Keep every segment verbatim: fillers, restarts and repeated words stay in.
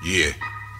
Yeah.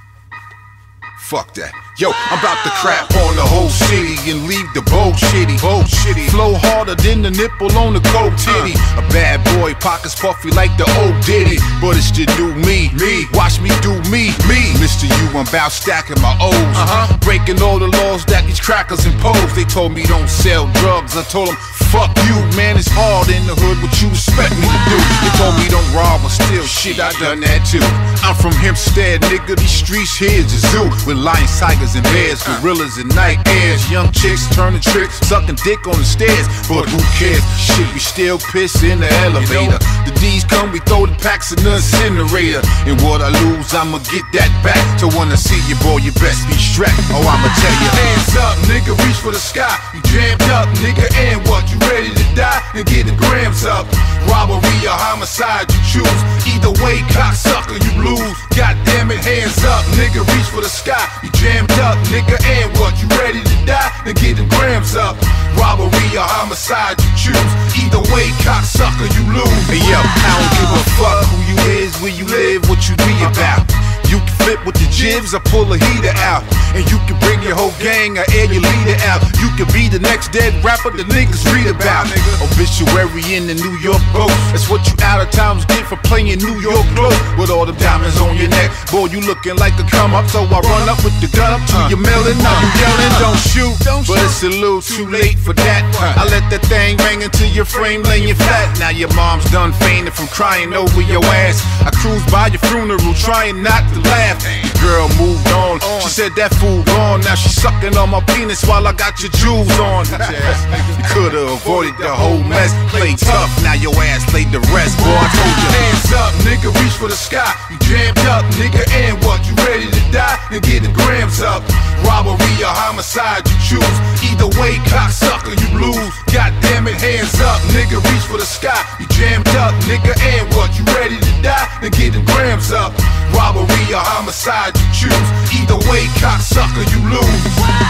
Fuck that. Yo, I'm about to crap on the whole city and leave the bullshitty. Bullshitty. Flow harder than the nipple on the cold titty. A bad boy, pockets puffy like the old Diddy. But it's to do me, me. Watch me do me, me. Mister You, I'm about stacking my O's. Uh-huh. Breaking all the laws that these crackers impose. They told me don't sell drugs. I told them, fuck you, man. It's hard in the hood. What you expect me to do? They told me don't rob or steal. Shit, I done that too. I'm from Hempstead, nigga. These streets here's a zoo. With lions, tigers, and bears, gorillas and night airs. Young chicks turning tricks, sucking dick on the stairs. But who cares? Shit, we still piss in the elevator. The D's come, we throw the packs in the incinerator. And what I lose, I'ma get that back. So when I see you, boy, you best be strapped. Oh, I'ma tell you, hands up, nigga, reach for the sky. You jammed up, nigga, and what? You ready to die? And get the grams up. Robbery or homicide, you choose. Either way, cocksucker, you lose. God damn it, hands up, nigga, reach for the sky. You jammed up, nigga, and what? You ready to die? Then get the grams up. Robbery or homicide, you choose. Either way, cocksucker, you lose. Hey yo, I don't give a fuck who you is, where you live, what you be about. You can flip with the jibs, I pull a heater out. And you can bring your whole gang, I air your leader out. You can be the next dead rapper the niggas read about. Obituary in the New York Post. That's what you out of towns get for playing New York Glow. With all the diamonds on your neck, boy, you looking like a come up. So I run up with the gun up to your melon. Now you yelling, don't shoot, but it's a little too late for that. I let that thing bang into your frame, laying you flat. Now your mom's done fainting from crying over your ass. I cruise by your funeral, trying not to laugh. The girl moved on. She said that fool gone. Now she sucking on my penis while I got your jewels on. You could've avoided the whole mess. Play tough, now your ass laid the rest. Boy, I told you. Hands up, nigga, reach for the sky. You jammed up, nigga, and what? You ready to die? Then get the grams up. Robbery or homicide, you choose. Either way, cocksucker, you lose. God damn it, hands up, nigga, reach for the sky. You jammed up, nigga, and what? You ready to die? Then get the grams up. Robbery or homicide, you choose. Either way, cocksucker, you lose.